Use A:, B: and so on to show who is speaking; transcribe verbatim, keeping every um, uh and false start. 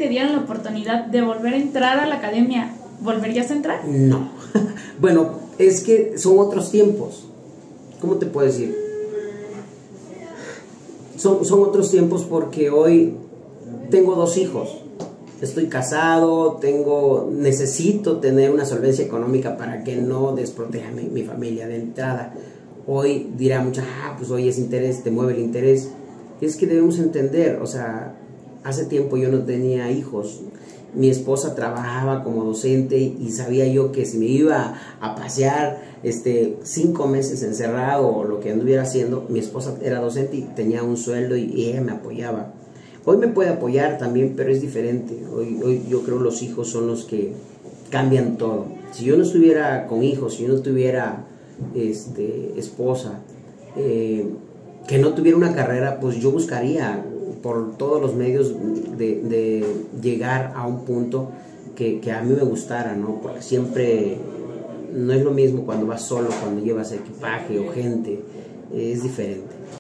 A: dieran la oportunidad de volver a entrar a la academia, ¿volverías a entrar?
B: No. Bueno, es que son otros tiempos. ¿Cómo te puedo decir? Son, son otros tiempos porque hoy tengo dos hijos. Estoy casado, tengo, necesito tener una solvencia económica para que no desproteja mi, mi familia de entrada. Hoy dirá mucha, ah, pues hoy es interés, te mueve el interés. Y es que debemos entender, o sea, hace tiempo yo no tenía hijos. Mi esposa trabajaba como docente y sabía yo que si me iba a pasear este, cinco meses encerrado o lo que anduviera haciendo, mi esposa era docente y tenía un sueldo y, y ella me apoyaba. Hoy me puede apoyar también, pero es diferente. Hoy, hoy yo creo los hijos son los que cambian todo. Si yo no estuviera con hijos, si yo no tuviera este, esposa, eh, que no tuviera una carrera, pues yo buscaría por todos los medios de, de llegar a un punto que, que a mí me gustara, ¿no? Porque siempre no es lo mismo cuando vas solo, cuando llevas equipaje o gente, es diferente.